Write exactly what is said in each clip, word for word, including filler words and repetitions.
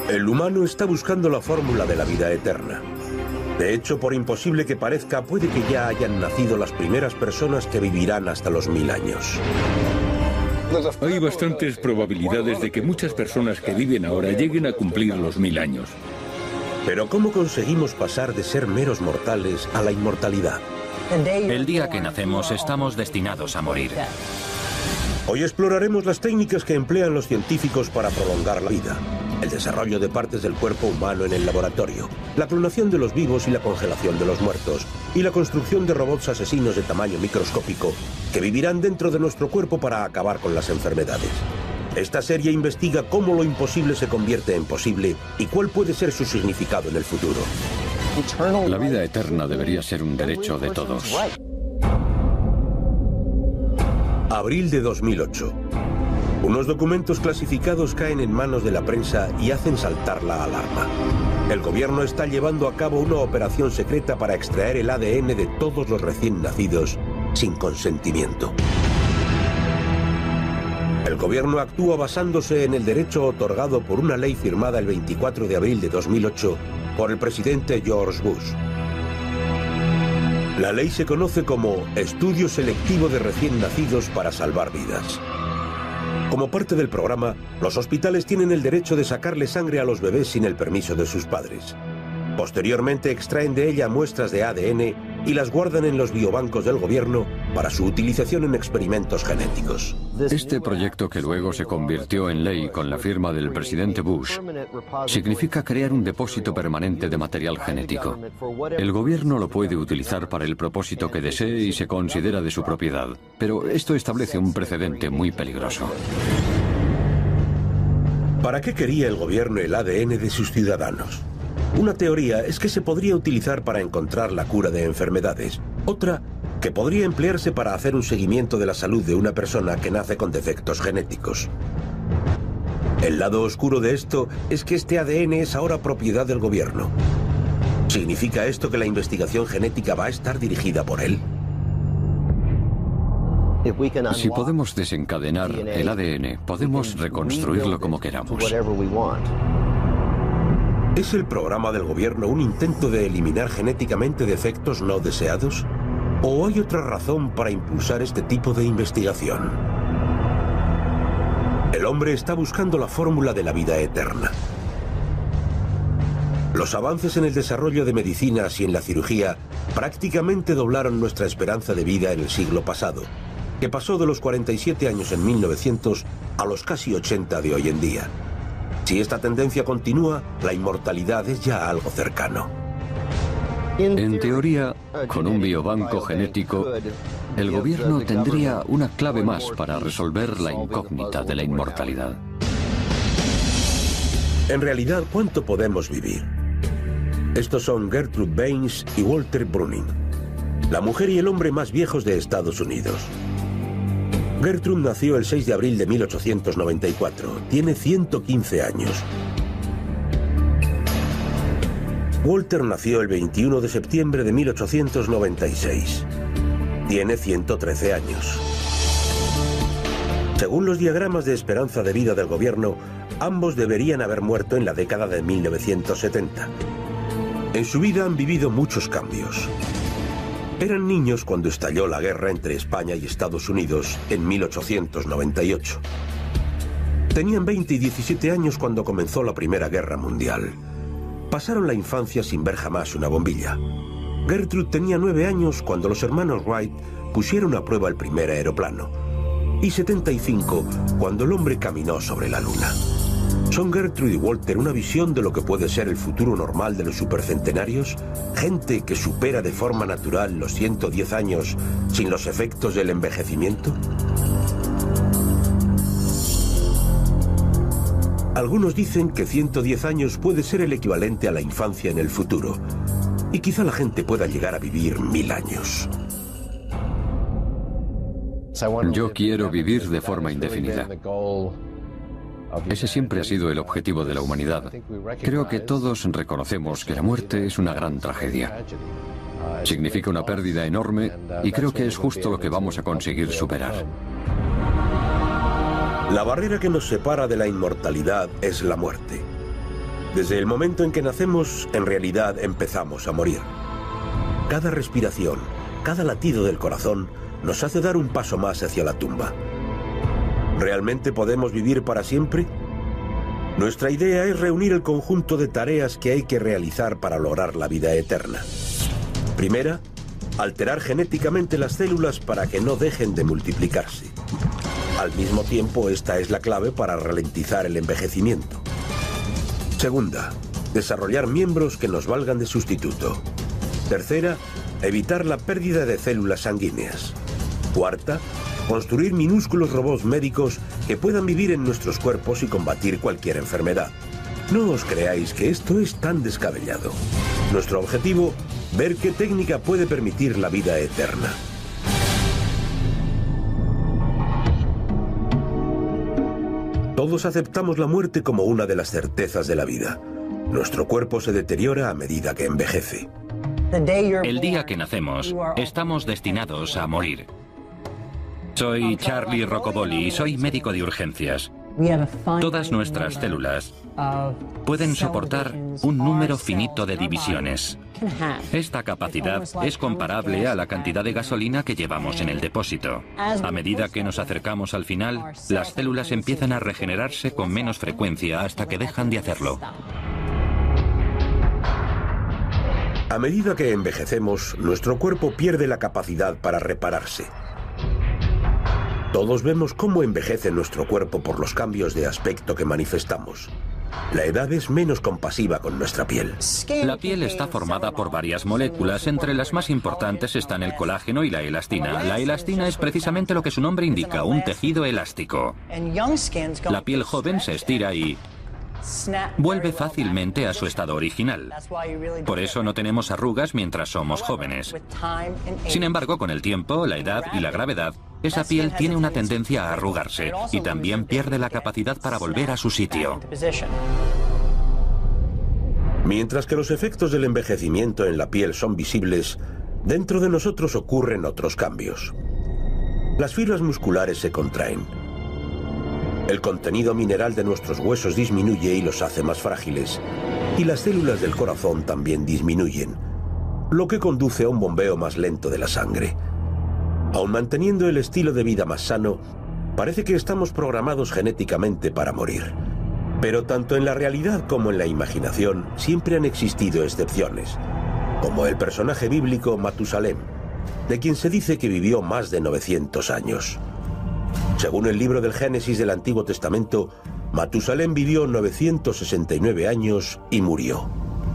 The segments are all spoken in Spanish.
El humano está buscando la fórmula de la vida eterna. De hecho, por imposible que parezca, puede que ya hayan nacido las primeras personas que vivirán hasta los mil años. Hay bastantes probabilidades de que muchas personas que viven ahora lleguen a cumplir los mil años. Pero ¿cómo conseguimos pasar de ser meros mortales a la inmortalidad? El día que nacemos estamos destinados a morir. Hoy exploraremos las técnicas que emplean los científicos para prolongar la vida. El desarrollo de partes del cuerpo humano en el laboratorio, la clonación de los vivos y la congelación de los muertos, y la construcción de robots asesinos de tamaño microscópico que vivirán dentro de nuestro cuerpo para acabar con las enfermedades. Esta serie investiga cómo lo imposible se convierte en posible y cuál puede ser su significado en el futuro. La vida eterna debería ser un derecho de todos. Abril de dos mil ocho. Unos documentos clasificados caen en manos de la prensa y hacen saltar la alarma. El gobierno está llevando a cabo una operación secreta para extraer el A D N de todos los recién nacidos sin consentimiento. El gobierno actúa basándose en el derecho otorgado por una ley firmada el veinticuatro de abril de dos mil ocho por el presidente George Bush. La ley se conoce como Estudio Selectivo de Recién Nacidos para Salvar Vidas. Como parte del programa, los hospitales tienen el derecho de sacarle sangre a los bebés sin el permiso de sus padres. Posteriormente extraen de ella muestras de A D N y las guardan en los biobancos del gobierno para su utilización en experimentos genéticos. Este proyecto, que luego se convirtió en ley con la firma del presidente Bush, significa crear un depósito permanente de material genético. El gobierno lo puede utilizar para el propósito que desee y se considera de su propiedad, pero esto establece un precedente muy peligroso. ¿Para qué quería el gobierno el A D N de sus ciudadanos? Una teoría es que se podría utilizar para encontrar la cura de enfermedades. Otra, que podría emplearse para hacer un seguimiento de la salud de una persona que nace con defectos genéticos. El lado oscuro de esto es que este A D N es ahora propiedad del gobierno. ¿Significa esto que la investigación genética va a estar dirigida por él? Si podemos desencadenar el A D N, podemos reconstruirlo como queramos. ¿Es el programa del gobierno un intento de eliminar genéticamente defectos no deseados? ¿O hay otra razón para impulsar este tipo de investigación? El hombre está buscando la fórmula de la vida eterna. Los avances en el desarrollo de medicinas y en la cirugía prácticamente doblaron nuestra esperanza de vida en el siglo pasado, que pasó de los cuarenta y siete años en mil novecientos a los casi ochenta de hoy en día. Si esta tendencia continúa, la inmortalidad es ya algo cercano. En teoría, con un biobanco genético, el gobierno tendría una clave más para resolver la incógnita de la inmortalidad. En realidad, ¿cuánto podemos vivir? Estos son Gertrude Baines y Walter Bruning, la mujer y el hombre más viejos de Estados Unidos. Gertrude nació el seis de abril de mil ochocientos noventa y cuatro. Tiene ciento quince años. Walter nació el veintiuno de septiembre de mil ochocientos noventa y seis. Tiene ciento trece años. Según los diagramas de esperanza de vida del gobierno, ambos deberían haber muerto en la década de mil novecientos setenta. En su vida han vivido muchos cambios. Eran niños cuando estalló la guerra entre España y Estados Unidos en mil ochocientos noventa y ocho. Tenían veinte y diecisiete años cuando comenzó la Primera Guerra Mundial. Pasaron la infancia sin ver jamás una bombilla. Gertrude tenía nueve años cuando los hermanos Wright pusieron a prueba el primer aeroplano. Y setenta y cinco cuando el hombre caminó sobre la luna. ¿Son Gertrude y Walter una visión de lo que puede ser el futuro normal de los supercentenarios? ¿Gente que supera de forma natural los ciento diez años sin los efectos del envejecimiento? Algunos dicen que ciento diez años puede ser el equivalente a la infancia en el futuro. Y quizá la gente pueda llegar a vivir mil años. Yo quiero vivir de forma indefinida. Ese siempre ha sido el objetivo de la humanidad. Creo que todos reconocemos que la muerte es una gran tragedia. Significa una pérdida enorme y creo que es justo lo que vamos a conseguir superar. La barrera que nos separa de la inmortalidad es la muerte. Desde el momento en que nacemos, en realidad empezamos a morir. Cada respiración, cada latido del corazón nos hace dar un paso más hacia la tumba. ¿Realmente podemos vivir para siempre? Nuestra idea es reunir el conjunto de tareas que hay que realizar para lograr la vida eterna. Primera, alterar genéticamente las células para que no dejen de multiplicarse. Al mismo tiempo, esta es la clave para ralentizar el envejecimiento. Segunda, desarrollar miembros que nos valgan de sustituto. Tercera, evitar la pérdida de células sanguíneas. Cuarta, construir minúsculos robots médicos que puedan vivir en nuestros cuerpos y combatir cualquier enfermedad. No os creáis que esto es tan descabellado. Nuestro objetivo, ver qué técnica puede permitir la vida eterna. Todos aceptamos la muerte como una de las certezas de la vida. Nuestro cuerpo se deteriora a medida que envejece. El día que nacemos, estamos destinados a morir. Soy Charlie Roccoboli y soy médico de urgencias. Todas nuestras células pueden soportar un número finito de divisiones. Esta capacidad es comparable a la cantidad de gasolina que llevamos en el depósito. A medida que nos acercamos al final, las células empiezan a regenerarse con menos frecuencia hasta que dejan de hacerlo. A medida que envejecemos, nuestro cuerpo pierde la capacidad para repararse. Todos vemos cómo envejece nuestro cuerpo por los cambios de aspecto que manifestamos. La edad es menos compasiva con nuestra piel. La piel está formada por varias moléculas. Entre las más importantes están el colágeno y la elastina. La elastina es precisamente lo que su nombre indica, un tejido elástico. La piel joven se estira y vuelve fácilmente a su estado original. Por eso no tenemos arrugas mientras somos jóvenes. Sin embargo, con el tiempo, la edad y la gravedad, esa piel tiene una tendencia a arrugarse y también pierde la capacidad para volver a su sitio. Mientras que los efectos del envejecimiento en la piel son visibles, dentro de nosotros ocurren otros cambios. Las fibras musculares se contraen. El contenido mineral de nuestros huesos disminuye y los hace más frágiles, y las células del corazón también disminuyen, lo que conduce a un bombeo más lento de la sangre. Aun manteniendo el estilo de vida más sano, parece que estamos programados genéticamente para morir. Pero tanto en la realidad como en la imaginación siempre han existido excepciones, como el personaje bíblico Matusalén, de quien se dice que vivió más de novecientos años. Según el libro del Génesis del Antiguo Testamento, Matusalén vivió novecientos sesenta y nueve años y murió.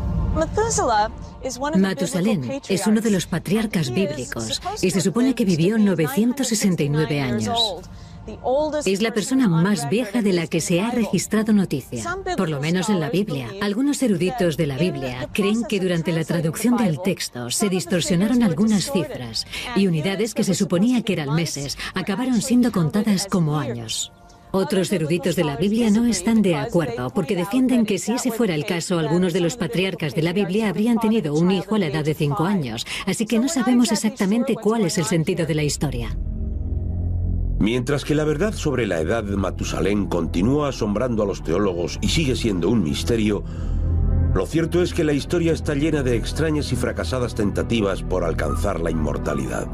Matusalén es uno de los patriarcas bíblicos y se supone que vivió novecientos sesenta y nueve años. Es la persona más vieja de la que se ha registrado noticia, por lo menos en la Biblia. Algunos eruditos de la Biblia creen que durante la traducción del texto se distorsionaron algunas cifras y unidades que se suponía que eran meses acabaron siendo contadas como años. Otros eruditos de la Biblia no están de acuerdo porque defienden que si ese fuera el caso, algunos de los patriarcas de la Biblia habrían tenido un hijo a la edad de cinco años, así que no sabemos exactamente cuál es el sentido de la historia. Mientras que la verdad sobre la edad de Matusalén continúa asombrando a los teólogos y sigue siendo un misterio, lo cierto es que la historia está llena de extrañas y fracasadas tentativas por alcanzar la inmortalidad.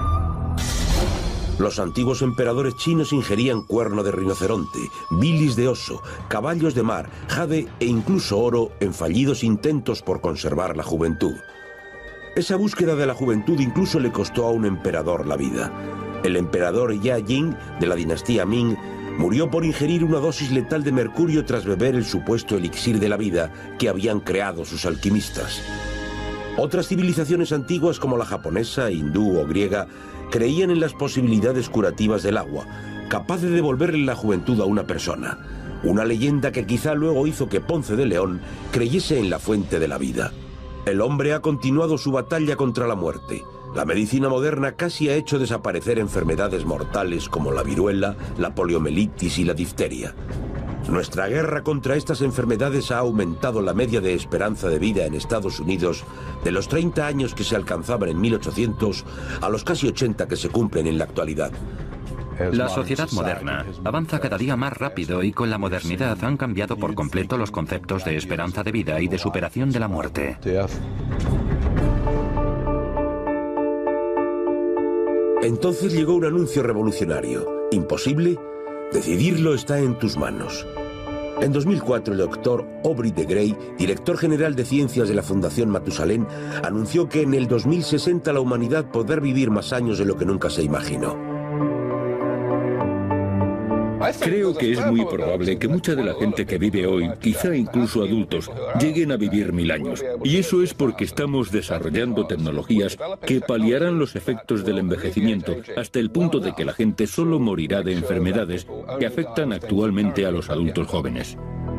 Los antiguos emperadores chinos ingerían cuerno de rinoceronte, bilis de oso, caballos de mar, jade e incluso oro en fallidos intentos por conservar la juventud. Esa búsqueda de la juventud incluso le costó a un emperador la vida. El emperador Ya Jing, de la dinastía Ming, murió por ingerir una dosis letal de mercurio tras beber el supuesto elixir de la vida que habían creado sus alquimistas. Otras civilizaciones antiguas como la japonesa, hindú o griega creían en las posibilidades curativas del agua, capaz de devolverle la juventud a una persona. Una leyenda que quizá luego hizo que Ponce de León creyese en la fuente de la vida. El hombre ha continuado su batalla contra la muerte. La medicina moderna casi ha hecho desaparecer enfermedades mortales como la viruela, la poliomielitis y la difteria. Nuestra guerra contra estas enfermedades ha aumentado la media de esperanza de vida en Estados Unidos de los treinta años que se alcanzaban en mil ochocientos a los casi ochenta que se cumplen en la actualidad. La sociedad moderna avanza cada día más rápido y con la modernidad han cambiado por completo los conceptos de esperanza de vida y de superación de la muerte. Entonces llegó un anuncio revolucionario. ¿Imposible? Decidirlo está en tus manos. En dos mil cuatro, el doctor Aubrey de Grey, director general de ciencias de la Fundación Matusalén, anunció que en el dos mil sesenta la humanidad podrá vivir más años de lo que nunca se imaginó. Creo que es muy probable que mucha de la gente que vive hoy, quizá incluso adultos, lleguen a vivir mil años. Y eso es porque estamos desarrollando tecnologías que paliarán los efectos del envejecimiento hasta el punto de que la gente solo morirá de enfermedades que afectan actualmente a los adultos jóvenes.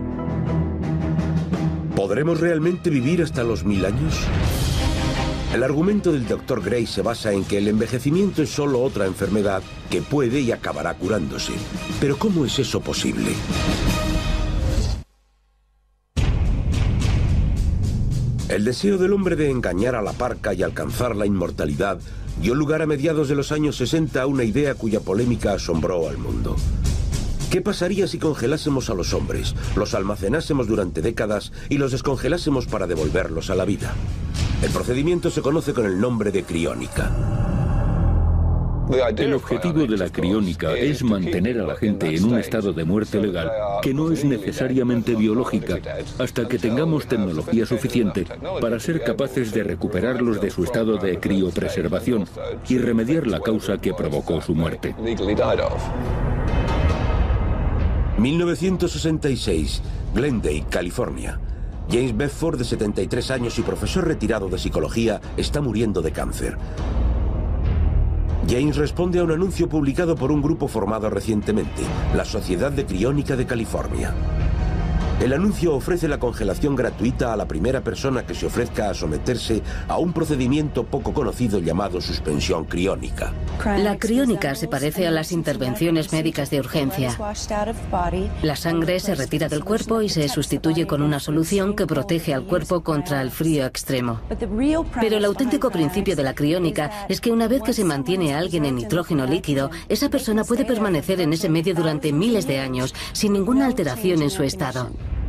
¿Podremos realmente vivir hasta los mil años? El argumento del doctor Gray se basa en que el envejecimiento es solo otra enfermedad que puede y acabará curándose. Pero ¿cómo es eso posible? El deseo del hombre de engañar a la parca y alcanzar la inmortalidad dio lugar a mediados de los años sesenta a una idea cuya polémica asombró al mundo. ¿Qué pasaría si congelásemos a los hombres, los almacenásemos durante décadas y los descongelásemos para devolverlos a la vida? El procedimiento se conoce con el nombre de criónica. El objetivo de la criónica es mantener a la gente en un estado de muerte legal que no es necesariamente biológica hasta que tengamos tecnología suficiente para ser capaces de recuperarlos de su estado de criopreservación y remediar la causa que provocó su muerte. mil novecientos sesenta y seis, Glendale, California. James Bedford, de setenta y tres años y profesor retirado de psicología, está muriendo de cáncer. James responde a un anuncio publicado por un grupo formado recientemente, la Sociedad de Criónica de California. El anuncio ofrece la congelación gratuita a la primera persona que se ofrezca a someterse a un procedimiento poco conocido llamado suspensión criónica. La criónica se parece a las intervenciones médicas de urgencia. La sangre se retira del cuerpo y se sustituye con una solución que protege al cuerpo contra el frío extremo. Pero el auténtico principio de la criónica es que una vez que se mantiene a alguien en nitrógeno líquido, esa persona puede permanecer en ese medio durante miles de años, sin ninguna alteración en su estado.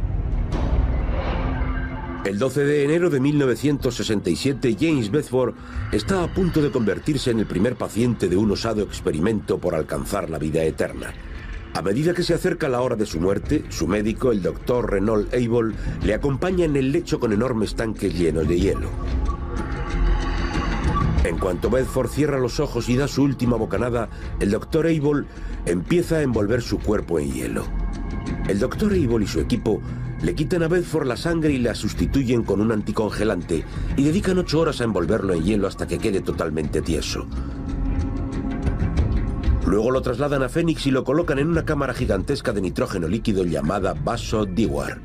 El doce de enero de mil novecientos sesenta y siete, James Bedford está a punto de convertirse en el primer paciente de un osado experimento por alcanzar la vida eterna. A medida que se acerca la hora de su muerte, su médico, el doctor Reynold Abel, le acompaña en el lecho con enormes tanques llenos de hielo. En cuanto Bedford cierra los ojos y da su última bocanada, el doctor Abel empieza a envolver su cuerpo en hielo. El doctor Abel y su equipo le quitan a Bedford la sangre y la sustituyen con un anticongelante y dedican ocho horas a envolverlo en hielo hasta que quede totalmente tieso. Luego lo trasladan a Phoenix y lo colocan en una cámara gigantesca de nitrógeno líquido llamada vaso Dewar.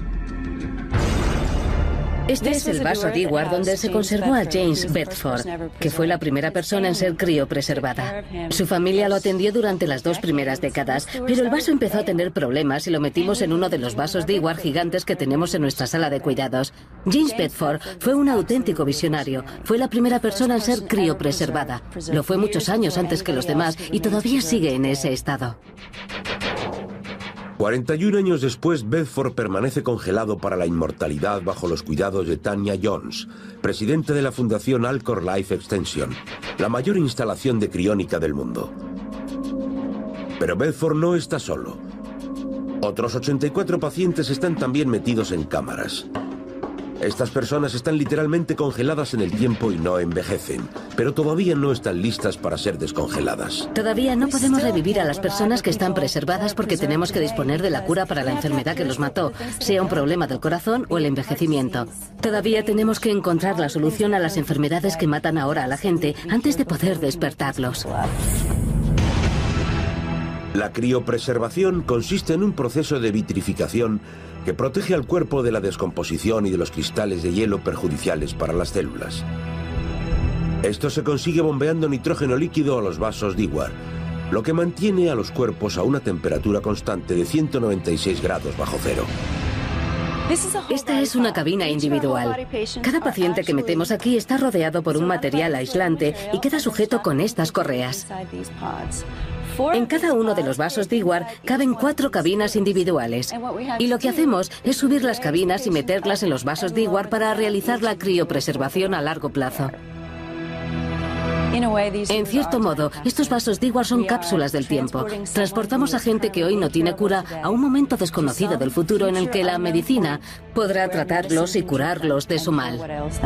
Este es el vaso Dewar donde se conservó a James Bedford, que fue la primera persona en ser criopreservada. Su familia lo atendió durante las dos primeras décadas, pero el vaso empezó a tener problemas y lo metimos en uno de los vasos Dewar gigantes que tenemos en nuestra sala de cuidados. James Bedford fue un auténtico visionario. Fue la primera persona en ser criopreservada. Lo fue muchos años antes que los demás y todavía sigue en ese estado. cuarenta y un años después, Bedford permanece congelado para la inmortalidad bajo los cuidados de Tanya Jones, presidenta de la Fundación Alcor Life Extension, la mayor instalación de criónica del mundo. Pero Bedford no está solo. Otros ochenta y cuatro pacientes están también metidos en cámaras. Estas personas están literalmente congeladas en el tiempo y no envejecen, pero todavía no están listas para ser descongeladas. Todavía no podemos revivir a las personas que están preservadas porque tenemos que disponer de la cura para la enfermedad que los mató, sea un problema del corazón o el envejecimiento. Todavía tenemos que encontrar la solución a las enfermedades que matan ahora a la gente antes de poder despertarlos. La criopreservación consiste en un proceso de vitrificación que protege al cuerpo de la descomposición y de los cristales de hielo perjudiciales para las células. Esto se consigue bombeando nitrógeno líquido a los vasos Dewar, lo que mantiene a los cuerpos a una temperatura constante de ciento noventa y seis grados bajo cero. Esta es una cabina individual. Cada paciente que metemos aquí está rodeado por un material aislante y queda sujeto con estas correas. En cada uno de los vasos Dewar caben cuatro cabinas individuales. Y lo que hacemos es subir las cabinas y meterlas en los vasos Dewar para realizar la criopreservación a largo plazo. En cierto modo, estos vasos Dewar son cápsulas del tiempo. Transportamos a gente que hoy no tiene cura a un momento desconocido del futuro en el que la medicina podrá tratarlos y curarlos de su mal.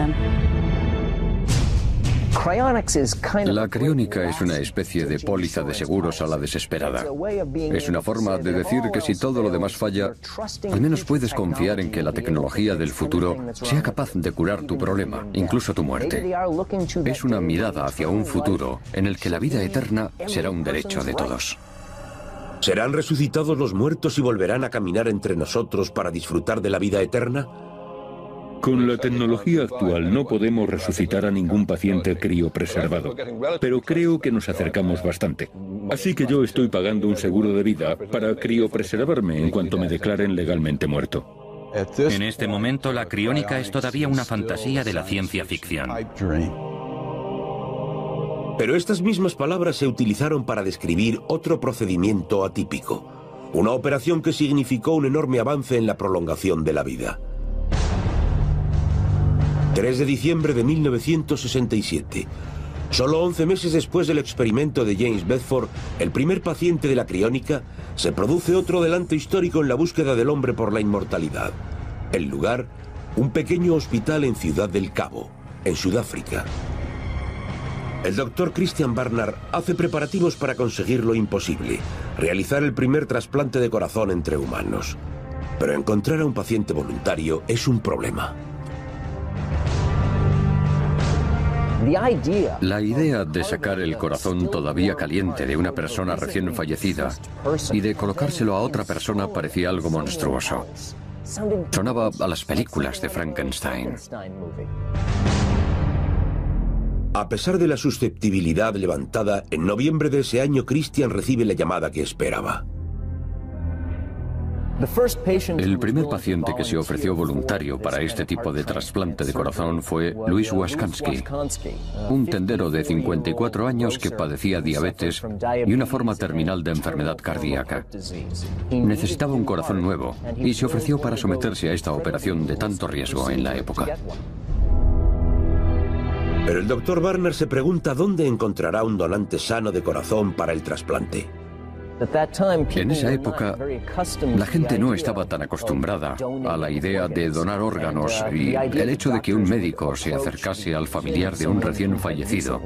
La criónica es una especie de póliza de seguros a la desesperada. Es una forma de decir que si todo lo demás falla, al menos puedes confiar en que la tecnología del futuro sea capaz de curar tu problema, incluso tu muerte. Es una mirada hacia un futuro en el que la vida eterna será un derecho de todos. ¿Serán resucitados los muertos y volverán a caminar entre nosotros para disfrutar de la vida eterna? Con la tecnología actual no podemos resucitar a ningún paciente criopreservado, pero creo que nos acercamos bastante. Así que yo estoy pagando un seguro de vida para criopreservarme en cuanto me declaren legalmente muerto. En este momento, la criónica es todavía una fantasía de la ciencia ficción. Pero estas mismas palabras se utilizaron para describir otro procedimiento atípico, una operación que significó un enorme avance en la prolongación de la vida. tres de diciembre de mil novecientos sesenta y siete. Solo once meses después del experimento de James Bedford, el primer paciente de la criónica, se produce otro adelanto histórico en la búsqueda del hombre por la inmortalidad. El lugar, un pequeño hospital en Ciudad del Cabo, en Sudáfrica. El doctor Christian Barnard hace preparativos para conseguir lo imposible, realizar el primer trasplante de corazón entre humanos. Pero encontrar a un paciente voluntario es un problema. La idea de sacar el corazón todavía caliente de una persona recién fallecida y de colocárselo a otra persona parecía algo monstruoso. Sonaba a las películas de Frankenstein. A pesar de la susceptibilidad levantada, en noviembre de ese año Christian recibe la llamada que esperaba. El primer paciente que se ofreció voluntario para este tipo de trasplante de corazón fue Louis Waskansky, un tendero de cincuenta y cuatro años que padecía diabetes y una forma terminal de enfermedad cardíaca. Necesitaba un corazón nuevo y se ofreció para someterse a esta operación de tanto riesgo en la época. Pero el doctor Barnard se pregunta dónde encontrará un donante sano de corazón para el trasplante. En esa época, la gente no estaba tan acostumbrada a la idea de donar órganos y el hecho de que un médico se acercase al familiar de un recién fallecido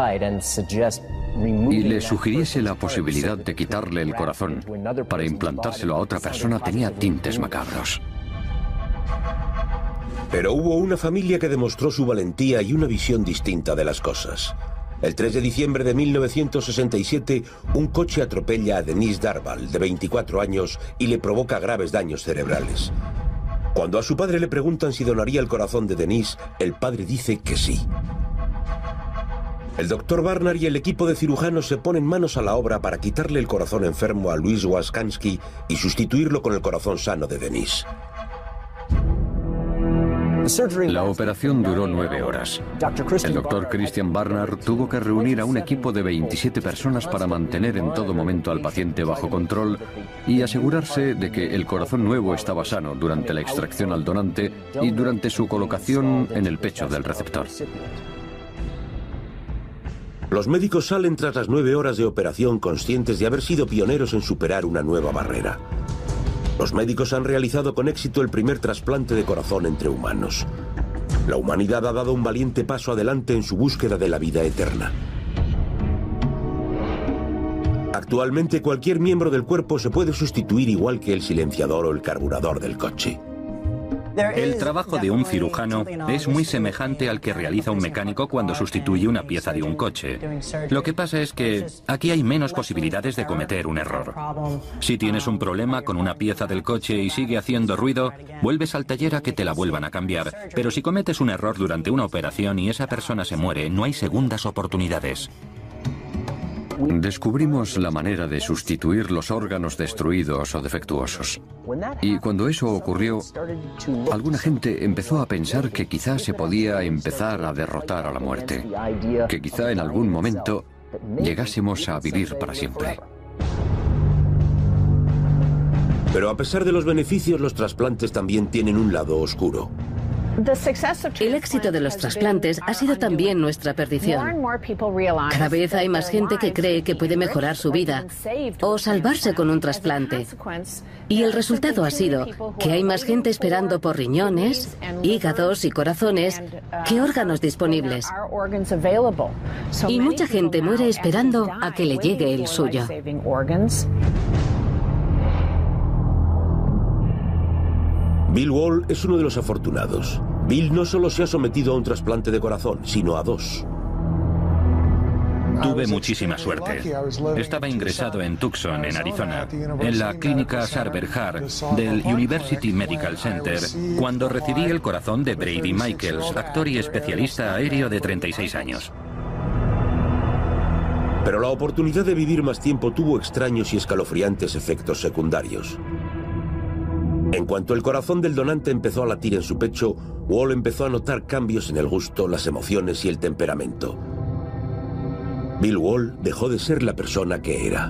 y le sugiriese la posibilidad de quitarle el corazón para implantárselo a otra persona tenía tintes macabros. Pero hubo una familia que demostró su valentía y una visión distinta de las cosas. El tres de diciembre de mil novecientos sesenta y siete, un coche atropella a Denise Darvall, de veinticuatro años, y le provoca graves daños cerebrales. Cuando a su padre le preguntan si donaría el corazón de Denise, el padre dice que sí. El doctor Barnard y el equipo de cirujanos se ponen manos a la obra para quitarle el corazón enfermo a Louis Waskansky y sustituirlo con el corazón sano de Denise. La operación duró nueve horas. El doctor Christian Barnard tuvo que reunir a un equipo de veintisiete personas para mantener en todo momento al paciente bajo control y asegurarse de que el corazón nuevo estaba sano durante la extracción al donante y durante su colocación en el pecho del receptor. Los médicos salen tras las nueve horas de operación conscientes de haber sido pioneros en superar una nueva barrera. Los médicos han realizado con éxito el primer trasplante de corazón entre humanos. La humanidad ha dado un valiente paso adelante en su búsqueda de la vida eterna. Actualmente cualquier miembro del cuerpo se puede sustituir igual que el silenciador o el carburador del coche. El trabajo de un cirujano es muy semejante al que realiza un mecánico cuando sustituye una pieza de un coche. Lo que pasa es que aquí hay menos posibilidades de cometer un error. Si tienes un problema con una pieza del coche y sigue haciendo ruido, vuelves al taller a que te la vuelvan a cambiar. Pero si cometes un error durante una operación y esa persona se muere, no hay segundas oportunidades. Descubrimos la manera de sustituir los órganos destruidos o defectuosos. Y cuando eso ocurrió, alguna gente empezó a pensar que quizá se podía empezar a derrotar a la muerte, que quizá en algún momento llegásemos a vivir para siempre. Pero a pesar de los beneficios, los trasplantes también tienen un lado oscuro. El éxito de los trasplantes ha sido también nuestra perdición. Cada vez hay más gente que cree que puede mejorar su vida o salvarse con un trasplante. Y el resultado ha sido que hay más gente esperando por riñones, hígados y corazones que órganos disponibles. Y mucha gente muere esperando a que le llegue el suyo. Bill Wall es uno de los afortunados. Bill no solo se ha sometido a un trasplante de corazón, sino a dos. Tuve muchísima suerte. Estaba ingresado en Tucson, en Arizona, en la clínica Sarver Hart del University Medical Center, cuando recibí el corazón de Brady Michaels, actor y especialista aéreo de treinta y seis años. Pero la oportunidad de vivir más tiempo tuvo extraños y escalofriantes efectos secundarios. En cuanto el corazón del donante empezó a latir en su pecho, Wall empezó a notar cambios en el gusto, las emociones y el temperamento. Bill Wall dejó de ser la persona que era.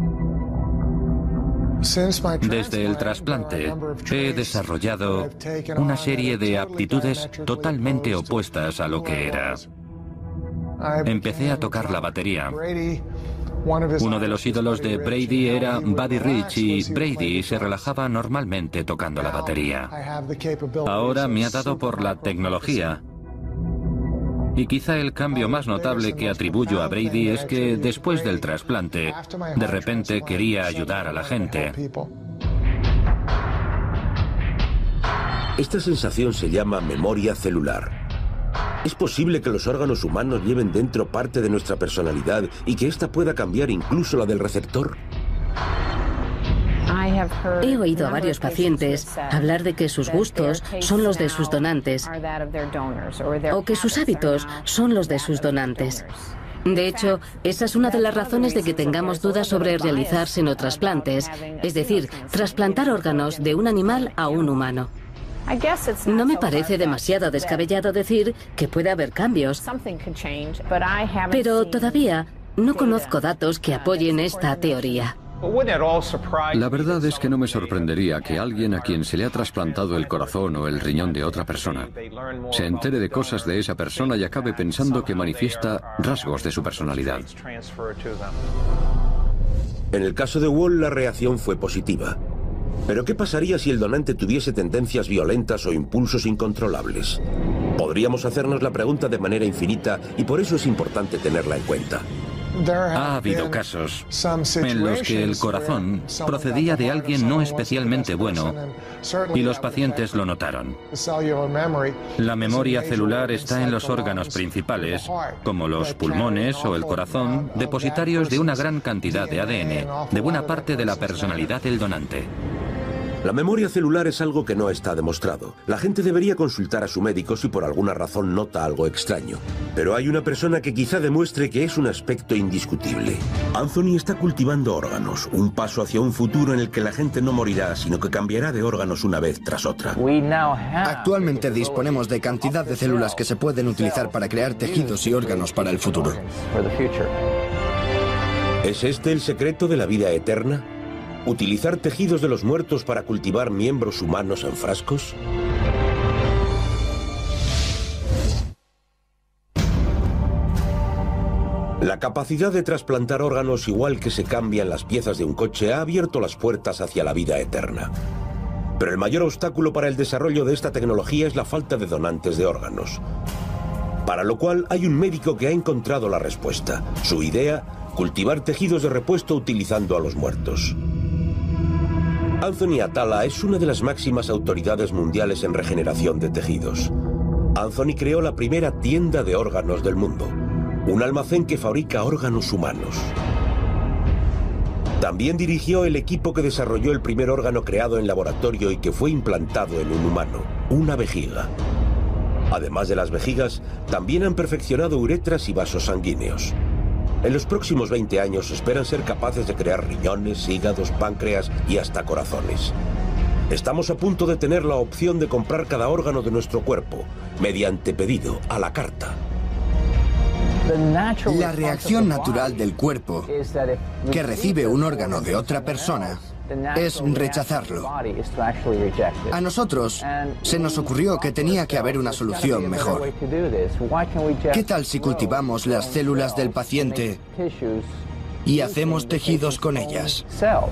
Desde el trasplante he desarrollado una serie de aptitudes totalmente opuestas a lo que era. Empecé a tocar la batería. Uno de los ídolos de Brady era Buddy Rich y Brady se relajaba normalmente tocando la batería. Ahora me ha dado por la tecnología. Y quizá el cambio más notable que atribuyo a Brady es que después del trasplante, de repente quería ayudar a la gente. Esta sensación se llama memoria celular. ¿Es posible que los órganos humanos lleven dentro parte de nuestra personalidad y que ésta pueda cambiar incluso la del receptor? He oído a varios pacientes hablar de que sus gustos son los de sus donantes o que sus hábitos son los de sus donantes. De hecho, esa es una de las razones de que tengamos dudas sobre realizar senotrasplantes, es decir, trasplantar órganos de un animal a un humano. No me parece demasiado descabellado decir que puede haber cambios, pero todavía no conozco datos que apoyen esta teoría. La verdad es que no me sorprendería que alguien a quien se le ha trasplantado el corazón o el riñón de otra persona se entere de cosas de esa persona y acabe pensando que manifiesta rasgos de su personalidad. En el caso de Wall, la reacción fue positiva. Pero ¿qué pasaría si el donante tuviese tendencias violentas o impulsos incontrolables? Podríamos hacernos la pregunta de manera infinita y por eso es importante tenerla en cuenta. Ha habido casos en los que el corazón procedía de alguien no especialmente bueno y los pacientes lo notaron. La memoria celular está en los órganos principales, como los pulmones o el corazón, depositarios de una gran cantidad de A D N, de buena parte de la personalidad del donante. La memoria celular es algo que no está demostrado. La gente debería consultar a su médico si por alguna razón nota algo extraño. Pero hay una persona que quizá demuestre que es un aspecto indiscutible. Anthony está cultivando órganos, un paso hacia un futuro en el que la gente no morirá, sino que cambiará de órganos una vez tras otra. Actualmente disponemos de cantidad de células que se pueden utilizar para crear tejidos y órganos para el futuro. ¿Es este el secreto de la vida eterna? ¿Utilizar tejidos de los muertos para cultivar miembros humanos en frascos? La capacidad de trasplantar órganos, igual que se cambian las piezas de un coche, ha abierto las puertas hacia la vida eterna. Pero el mayor obstáculo para el desarrollo de esta tecnología es la falta de donantes de órganos. Para lo cual hay un médico que ha encontrado la respuesta. Su idea, cultivar tejidos de repuesto utilizando a los muertos. Anthony Atala es una de las máximas autoridades mundiales en regeneración de tejidos. Anthony creó la primera tienda de órganos del mundo, un almacén que fabrica órganos humanos. También dirigió el equipo que desarrolló el primer órgano creado en laboratorio y que fue implantado en un humano, una vejiga. Además de las vejigas, también han perfeccionado uretras y vasos sanguíneos. En los próximos veinte años esperan ser capaces de crear riñones, hígados, páncreas y hasta corazones. Estamos a punto de tener la opción de comprar cada órgano de nuestro cuerpo, mediante pedido a la carta. La reacción natural del cuerpo que recibe un órgano de otra persona es rechazarlo. A nosotros se nos ocurrió que tenía que haber una solución mejor. ¿Qué tal si cultivamos las células del paciente y hacemos tejidos con ellas?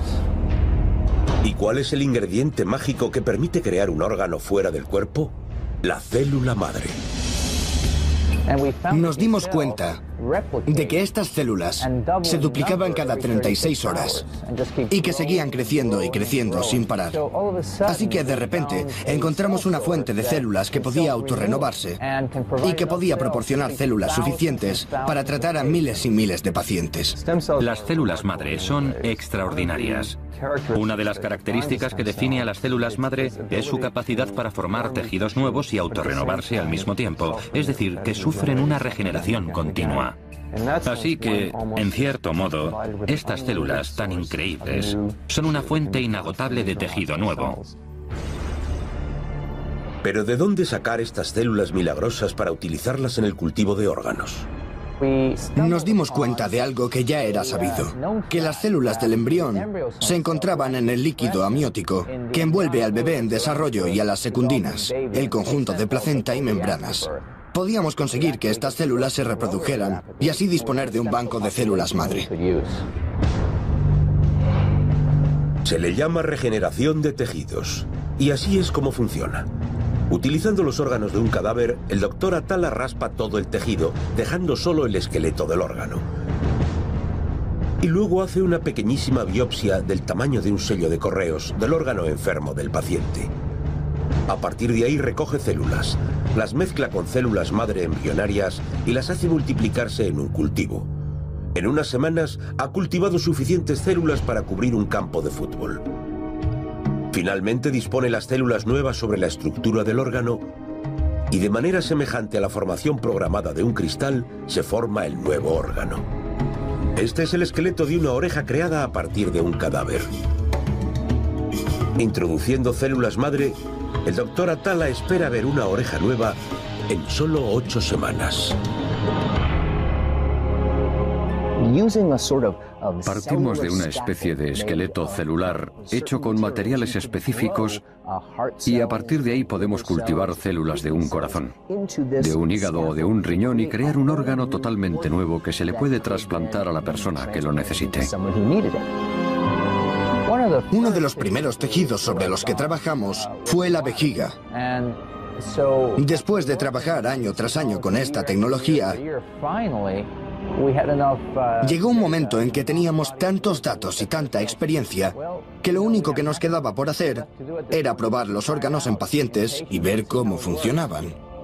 ¿Y cuál es el ingrediente mágico que permite crear un órgano fuera del cuerpo? La célula madre. Nos dimos cuenta de que estas células se duplicaban cada treinta y seis horas y que seguían creciendo y creciendo sin parar. Así que de repente encontramos una fuente de células que podía autorrenovarse y que podía proporcionar células suficientes para tratar a miles y miles de pacientes. Las células madre son extraordinarias. Una de las características que define a las células madre es su capacidad para formar tejidos nuevos y autorrenovarse al mismo tiempo, es decir, que sufren una regeneración continua. Así que, en cierto modo, estas células tan increíbles son una fuente inagotable de tejido nuevo. Pero ¿de dónde sacar estas células milagrosas para utilizarlas en el cultivo de órganos? Nos dimos cuenta de algo que ya era sabido, que las células del embrión se encontraban en el líquido amniótico que envuelve al bebé en desarrollo y a las secundinas, el conjunto de placenta y membranas. Podíamos conseguir que estas células se reprodujeran y así disponer de un banco de células madre. Se le llama regeneración de tejidos, y así es como funciona. Utilizando los órganos de un cadáver, el doctor Atala raspa todo el tejido, dejando solo el esqueleto del órgano. Y luego hace una pequeñísima biopsia del tamaño de un sello de correos del órgano enfermo del paciente. A partir de ahí recoge células, las mezcla con células madre embrionarias y las hace multiplicarse en un cultivo. En unas semanas ha cultivado suficientes células para cubrir un campo de fútbol. Finalmente dispone las células nuevas sobre la estructura del órgano y de manera semejante a la formación programada de un cristal se forma el nuevo órgano. Este es el esqueleto de una oreja creada a partir de un cadáver. Introduciendo células madre, el doctor Atala espera ver una oreja nueva en solo ocho semanas. Partimos de una especie de esqueleto celular hecho con materiales específicos y a partir de ahí podemos cultivar células de un corazón, de un hígado o de un riñón y crear un órgano totalmente nuevo que se le puede trasplantar a la persona que lo necesite. Uno de los primeros tejidos sobre los que trabajamos fue la vejiga. Después de trabajar año tras año con esta tecnología, llegó un momento en que teníamos tantos datos y tanta experiencia que lo único que nos quedaba por hacer era probar los órganos en pacientes y ver cómo funcionaban.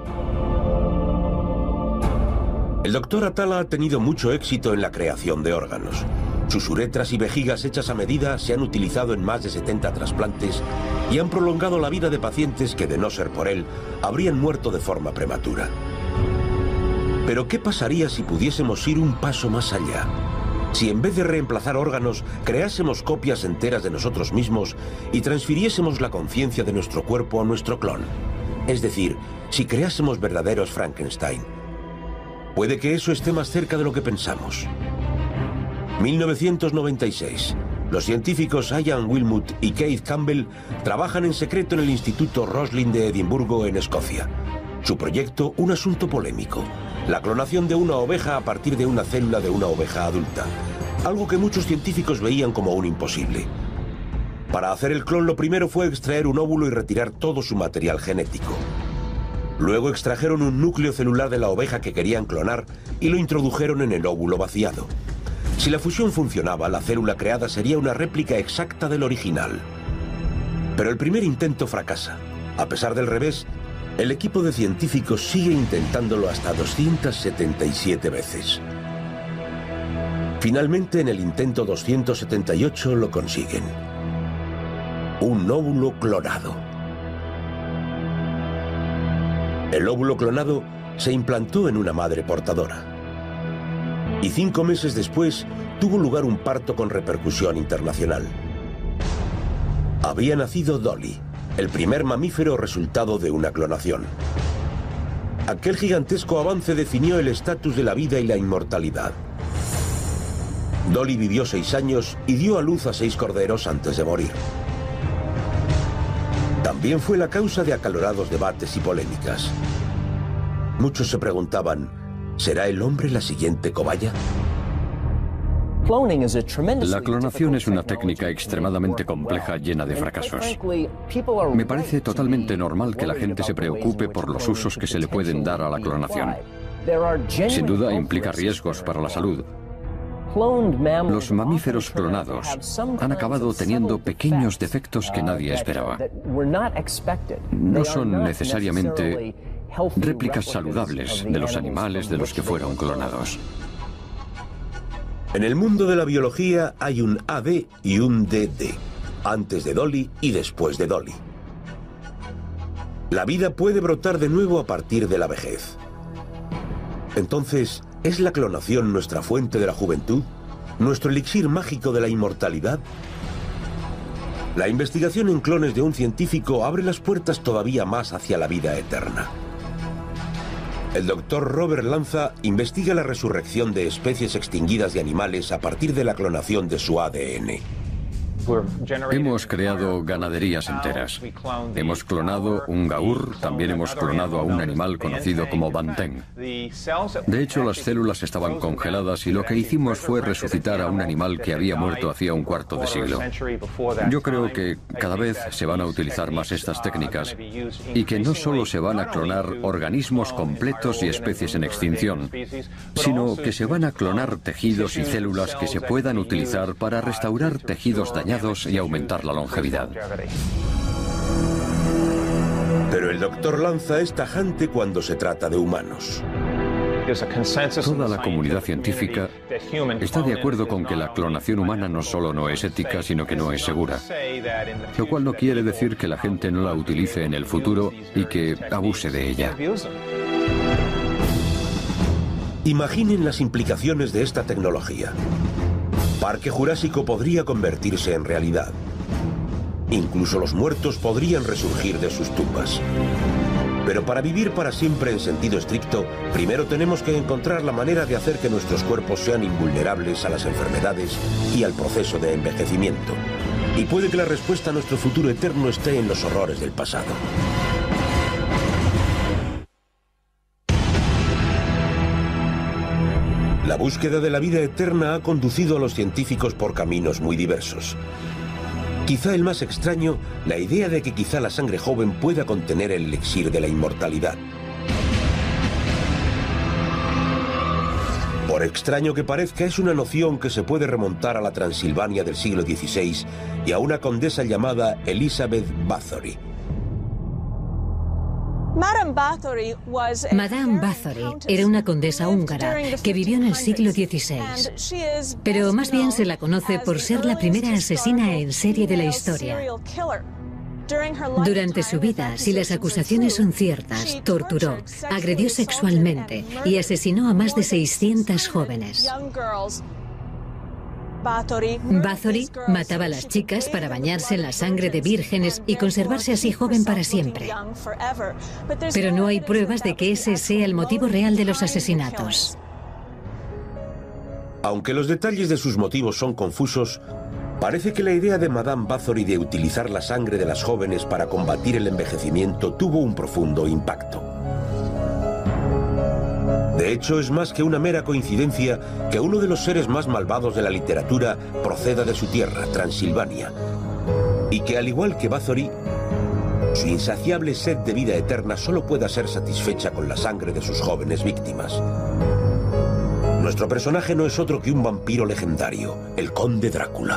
El doctor Atala ha tenido mucho éxito en la creación de órganos. Sus uretras y vejigas hechas a medida se han utilizado en más de setenta trasplantes y han prolongado la vida de pacientes que, de no ser por él, habrían muerto de forma prematura. Pero ¿qué pasaría si pudiésemos ir un paso más allá? Si en vez de reemplazar órganos, creásemos copias enteras de nosotros mismos y transfiriésemos la conciencia de nuestro cuerpo a nuestro clon. Es decir, si creásemos verdaderos Frankenstein. Puede que eso esté más cerca de lo que pensamos. mil novecientos noventa y seis. Los científicos Ian Wilmut y Keith Campbell trabajan en secreto en el Instituto Roslin de Edimburgo, en Escocia. Su proyecto, un asunto polémico: la clonación de una oveja a partir de una célula de una oveja adulta. Algo que muchos científicos veían como un imposible. Para hacer el clon, lo primero fue extraer un óvulo y retirar todo su material genético. Luego extrajeron un núcleo celular de la oveja que querían clonar y lo introdujeron en el óvulo vaciado. Si la fusión funcionaba, la célula creada sería una réplica exacta del original. Pero el primer intento fracasa. A pesar del revés, el equipo de científicos sigue intentándolo hasta doscientas setenta y siete veces. Finalmente, en el intento doscientos setenta y ocho lo consiguen. Un óvulo clonado. El óvulo clonado se implantó en una madre portadora. Y cinco meses después tuvo lugar un parto con repercusión internacional. Había nacido Dolly, el primer mamífero resultado de una clonación. Aquel gigantesco avance definió el estatus de la vida y la inmortalidad. Dolly vivió seis años y dio a luz a seis corderos antes de morir. También fue la causa de acalorados debates y polémicas. Muchos se preguntaban, ¿será el hombre la siguiente cobaya? La clonación es una técnica extremadamente compleja, llena de fracasos. Me parece totalmente normal que la gente se preocupe por los usos que se le pueden dar a la clonación. Sin duda implica riesgos para la salud. Los mamíferos clonados han acabado teniendo pequeños defectos que nadie esperaba. No son necesariamente réplicas saludables de los animales de los que fueron clonados. En el mundo de la biología hay un A D y un D D, antes de Dolly y después de Dolly. La vida puede brotar de nuevo a partir de la vejez. Entonces, ¿es la clonación nuestra fuente de la juventud? ¿Nuestro elixir mágico de la inmortalidad? La investigación en clones de un científico abre las puertas todavía más hacia la vida eterna. El doctor Robert Lanza investiga la resurrección de especies extinguidas de animales a partir de la clonación de su A D N. Hemos creado ganaderías enteras. Hemos clonado un gaur, también hemos clonado a un animal conocido como banteng. De hecho, las células estaban congeladas y lo que hicimos fue resucitar a un animal que había muerto hacía un cuarto de siglo. Yo creo que cada vez se van a utilizar más estas técnicas y que no solo se van a clonar organismos completos y especies en extinción, sino que se van a clonar tejidos y células que se puedan utilizar para restaurar tejidos dañados y aumentar la longevidad. Pero el doctor Lanza es tajante cuando se trata de humanos. Toda la comunidad científica está de acuerdo con que la clonación humana no solo no es ética, sino que no es segura. Lo cual no quiere decir que la gente no la utilice en el futuro y que abuse de ella. Imaginen las implicaciones de esta tecnología. Parque Jurásico podría convertirse en realidad. Incluso los muertos podrían resurgir de sus tumbas. Pero para vivir para siempre en sentido estricto, primero tenemos que encontrar la manera de hacer que nuestros cuerpos sean invulnerables a las enfermedades y al proceso de envejecimiento. Y puede que la respuesta a nuestro futuro eterno esté en los horrores del pasado. La búsqueda de la vida eterna ha conducido a los científicos por caminos muy diversos. Quizá el más extraño, la idea de que quizá la sangre joven pueda contener el elixir de la inmortalidad. Por extraño que parezca, es una noción que se puede remontar a la Transilvania del siglo dieciséis y a una condesa llamada Elizabeth Bathory. Madame Bathory era una condesa húngara que vivió en el siglo dieciséis, pero más bien se la conoce por ser la primera asesina en serie de la historia. Durante su vida, si las acusaciones son ciertas, torturó, agredió sexualmente y asesinó a más de seiscientas jóvenes. Bathory mataba a las chicas para bañarse en la sangre de vírgenes y conservarse así joven para siempre. Pero no hay pruebas de que ese sea el motivo real de los asesinatos. Aunque los detalles de sus motivos son confusos, parece que la idea de Madame Bathory de utilizar la sangre de las jóvenes para combatir el envejecimiento tuvo un profundo impacto. De hecho, es más que una mera coincidencia que uno de los seres más malvados de la literatura proceda de su tierra, Transilvania, y que, al igual que Bathory, su insaciable sed de vida eterna solo pueda ser satisfecha con la sangre de sus jóvenes víctimas. Nuestro personaje no es otro que un vampiro legendario, el Conde Drácula.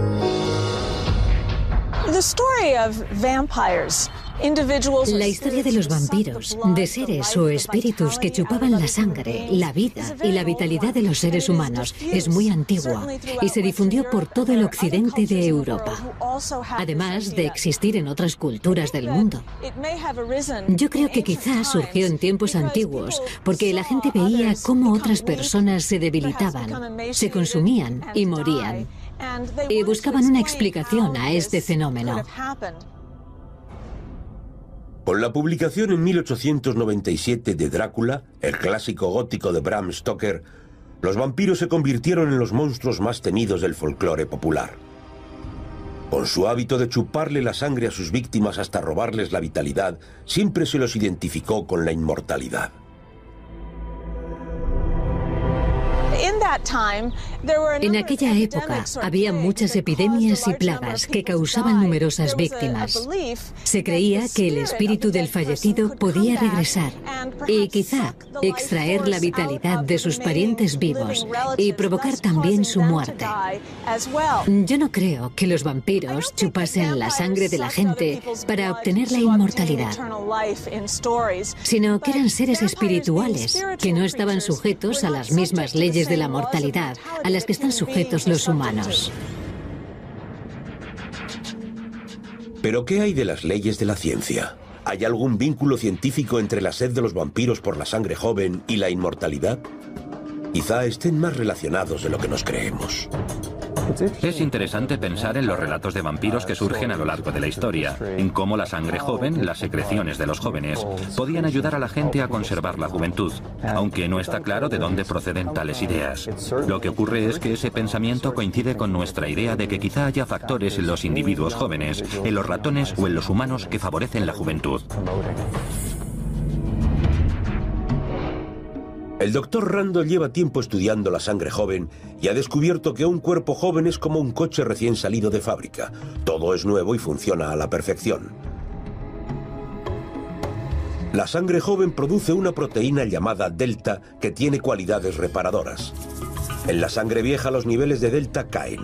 La historia de los vampiros, de seres o espíritus que chupaban la sangre, la vida y la vitalidad de los seres humanos, es muy antigua y se difundió por todo el occidente de Europa, además de existir en otras culturas del mundo. Yo creo que quizás surgió en tiempos antiguos porque la gente veía cómo otras personas se debilitaban, se consumían y morían, y buscaban una explicación a este fenómeno. Con la publicación en mil ochocientos noventa y siete de Drácula, el clásico gótico de Bram Stoker, Los vampiros se convirtieron en los monstruos más temidos del folclore popular. Con su hábito de chuparle la sangre a sus víctimas hasta robarles la vitalidad, siempre se los identificó con la inmortalidad. En aquella época había muchas epidemias y plagas que causaban numerosas víctimas. Se creía que el espíritu del fallecido podía regresar y quizá extraer la vitalidad de sus parientes vivos y provocar también su muerte. Yo no creo que los vampiros chupasen la sangre de la gente para obtener la inmortalidad, sino que eran seres espirituales que no estaban sujetos a las mismas leyes de la mortalidad a las que están sujetos los humanos. ¿Pero qué hay de las leyes de la ciencia? ¿Hay algún vínculo científico entre la sed de los vampiros por la sangre joven y la inmortalidad? Quizá estén más relacionados de lo que nos creemos. Es interesante pensar en los relatos de vampiros que surgen a lo largo de la historia, en cómo la sangre joven, las secreciones de los jóvenes, podían ayudar a la gente a conservar la juventud, aunque no está claro de dónde proceden tales ideas. Lo que ocurre es que ese pensamiento coincide con nuestra idea de que quizá haya factores en los individuos jóvenes, en los ratones o en los humanos que favorecen la juventud. El doctor Randall lleva tiempo estudiando la sangre joven y ha descubierto que un cuerpo joven es como un coche recién salido de fábrica. Todo es nuevo y funciona a la perfección. La sangre joven produce una proteína llamada delta que tiene cualidades reparadoras. En la sangre vieja los niveles de delta caen.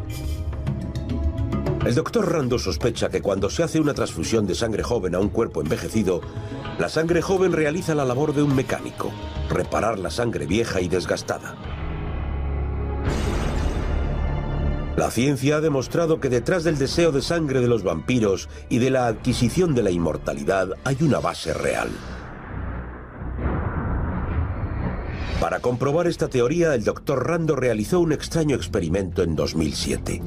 El doctor Randall sospecha que cuando se hace una transfusión de sangre joven a un cuerpo envejecido, la sangre joven realiza la labor de un mecánico, reparar la sangre vieja y desgastada. La ciencia ha demostrado que detrás del deseo de sangre de los vampiros y de la adquisición de la inmortalidad hay una base real. Para comprobar esta teoría, el doctor Randall realizó un extraño experimento en dos mil siete.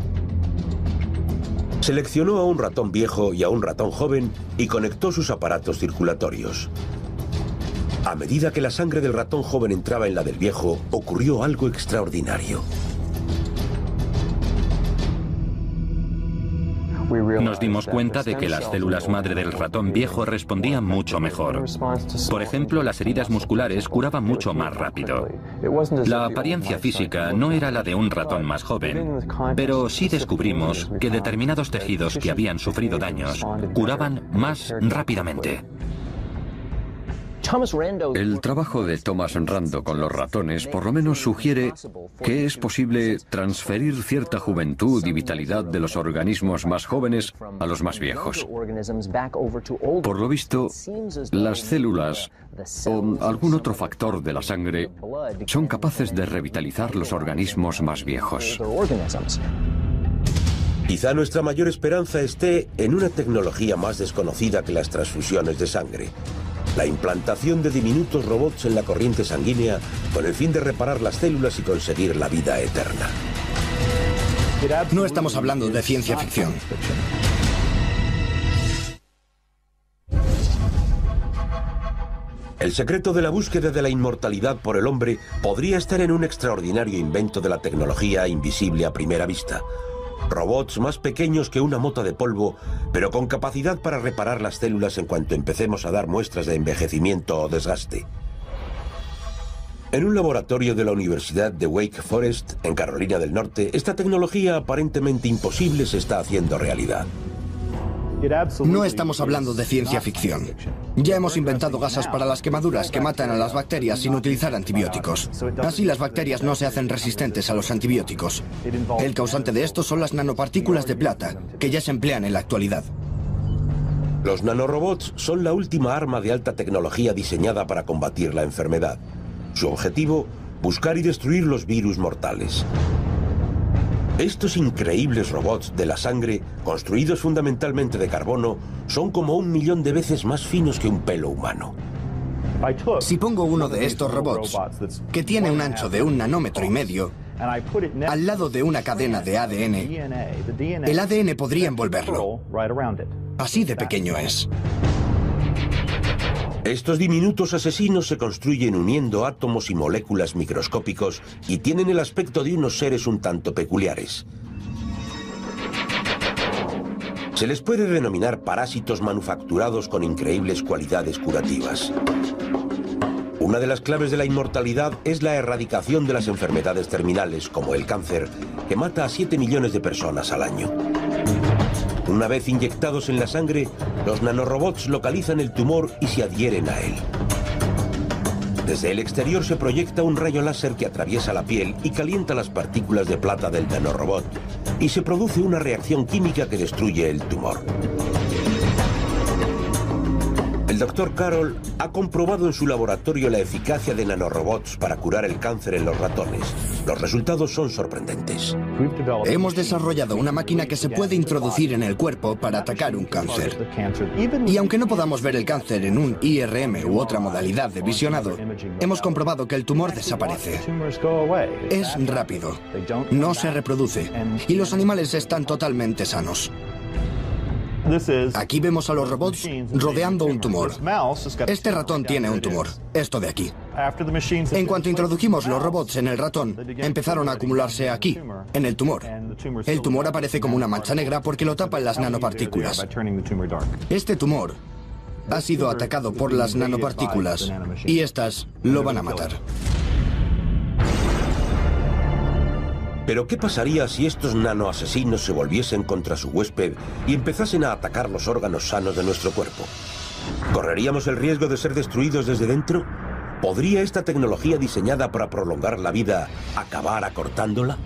Seleccionó a un ratón viejo y a un ratón joven y conectó sus aparatos circulatorios. A medida que la sangre del ratón joven entraba en la del viejo, ocurrió algo extraordinario. Nos dimos cuenta de que las células madre del ratón viejo respondían mucho mejor. Por ejemplo, las heridas musculares curaban mucho más rápido. La apariencia física no era la de un ratón más joven, pero sí descubrimos que determinados tejidos que habían sufrido daños curaban más rápidamente. El trabajo de Thomas Rando con los ratones por lo menos sugiere que es posible transferir cierta juventud y vitalidad de los organismos más jóvenes a los más viejos. Por lo visto, las células o algún otro factor de la sangre son capaces de revitalizar los organismos más viejos. Quizá nuestra mayor esperanza esté en una tecnología más desconocida que las transfusiones de sangre. La implantación de diminutos robots en la corriente sanguínea con el fin de reparar las células y conseguir la vida eterna. No estamos hablando de ciencia ficción. El secreto de la búsqueda de la inmortalidad por el hombre podría estar en un extraordinario invento de la tecnología invisible a primera vista. Robots más pequeños que una mota de polvo, pero con capacidad para reparar las células en cuanto empecemos a dar muestras de envejecimiento o desgaste. En un laboratorio de la Universidad de Wake Forest, en Carolina del Norte, esta tecnología aparentemente imposible se está haciendo realidad. No estamos hablando de ciencia ficción. Ya hemos inventado gasas para las quemaduras que matan a las bacterias sin utilizar antibióticos. Así las bacterias no se hacen resistentes a los antibióticos. El causante de esto son las nanopartículas de plata, que ya se emplean en la actualidad. Los nanorobots son la última arma de alta tecnología diseñada para combatir la enfermedad. Su objetivo, buscar y destruir los virus mortales. Estos increíbles robots de la sangre, construidos fundamentalmente de carbono, son como un millón de veces más finos que un pelo humano. Si pongo uno de estos robots, que tiene un ancho de un nanómetro y medio, al lado de una cadena de A D N, el A D N podría envolverlo. Así de pequeño es. Estos diminutos asesinos se construyen uniendo átomos y moléculas microscópicos y tienen el aspecto de unos seres un tanto peculiares. Se les puede denominar parásitos manufacturados con increíbles cualidades curativas. Una de las claves de la inmortalidad es la erradicación de las enfermedades terminales, como el cáncer, que mata a siete millones de personas al año. Una vez inyectados en la sangre, los nanorobots localizan el tumor y se adhieren a él. Desde el exterior se proyecta un rayo láser que atraviesa la piel y calienta las partículas de plata del nanorobot, y se produce una reacción química que destruye el tumor. El doctor Carroll ha comprobado en su laboratorio la eficacia de nanorobots para curar el cáncer en los ratones. Los resultados son sorprendentes. Hemos desarrollado una máquina que se puede introducir en el cuerpo para atacar un cáncer. Y aunque no podamos ver el cáncer en un I R M u otra modalidad de visionado, hemos comprobado que el tumor desaparece. Es rápido, no se reproduce y los animales están totalmente sanos. Aquí vemos a los robots rodeando un tumor. Este ratón tiene un tumor, esto de aquí. En cuanto introdujimos los robots en el ratón, empezaron a acumularse aquí, en el tumor. El tumor aparece como una mancha negra porque lo tapan las nanopartículas. Este tumor ha sido atacado por las nanopartículas y estas lo van a matar. Pero ¿qué pasaría si estos nanoasesinos se volviesen contra su huésped y empezasen a atacar los órganos sanos de nuestro cuerpo? ¿Correríamos el riesgo de ser destruidos desde dentro? ¿Podría esta tecnología diseñada para prolongar la vida acabar acortándola?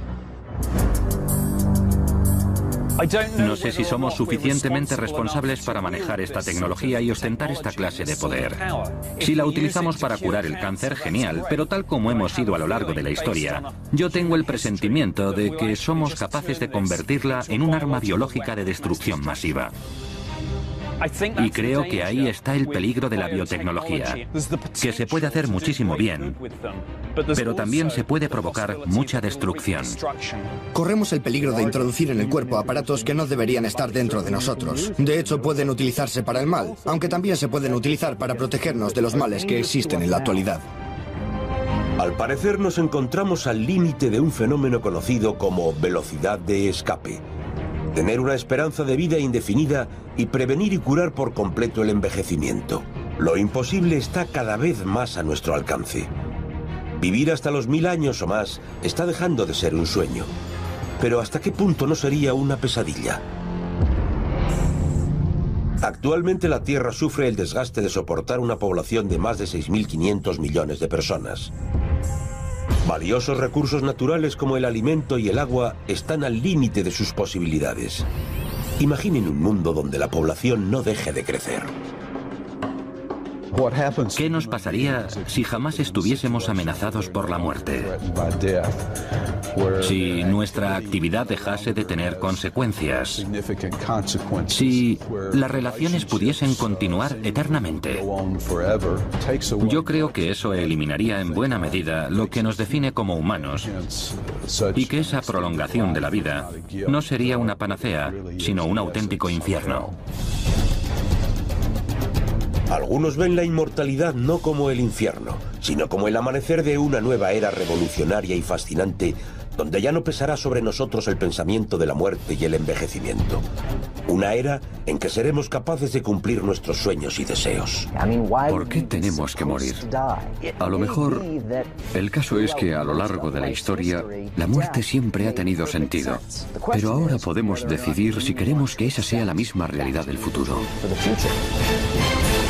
No sé si somos suficientemente responsables para manejar esta tecnología y ostentar esta clase de poder. Si la utilizamos para curar el cáncer, genial, pero tal como hemos sido a lo largo de la historia, yo tengo el presentimiento de que somos capaces de convertirla en un arma biológica de destrucción masiva. Y creo que ahí está el peligro de la biotecnología, que se puede hacer muchísimo bien, pero también se puede provocar mucha destrucción. Corremos el peligro de introducir en el cuerpo aparatos que no deberían estar dentro de nosotros. De hecho, pueden utilizarse para el mal, aunque también se pueden utilizar para protegernos de los males que existen en la actualidad. Al parecer nos encontramos al límite de un fenómeno conocido como velocidad de escape. Tener una esperanza de vida indefinida y prevenir y curar por completo el envejecimiento. Lo imposible está cada vez más a nuestro alcance. Vivir hasta los mil años o más está dejando de ser un sueño. Pero ¿hasta qué punto no sería una pesadilla? Actualmente la Tierra sufre el desgaste de soportar una población de más de seis mil quinientos millones de personas. Valiosos recursos naturales como el alimento y el agua están al límite de sus posibilidades. Imaginen un mundo donde la población no deje de crecer. ¿Qué nos pasaría si jamás estuviésemos amenazados por la muerte? Si nuestra actividad dejase de tener consecuencias. Si las relaciones pudiesen continuar eternamente. Yo creo que eso eliminaría en buena medida lo que nos define como humanos y que esa prolongación de la vida no sería una panacea, sino un auténtico infierno. Algunos ven la inmortalidad no como el infierno, sino como el amanecer de una nueva era revolucionaria y fascinante, donde ya no pesará sobre nosotros el pensamiento de la muerte y el envejecimiento. Una era en que seremos capaces de cumplir nuestros sueños y deseos. ¿Por qué tenemos que morir? A lo mejor, el caso es que a lo largo de la historia, la muerte siempre ha tenido sentido. Pero ahora podemos decidir si queremos que esa sea la misma realidad del futuro.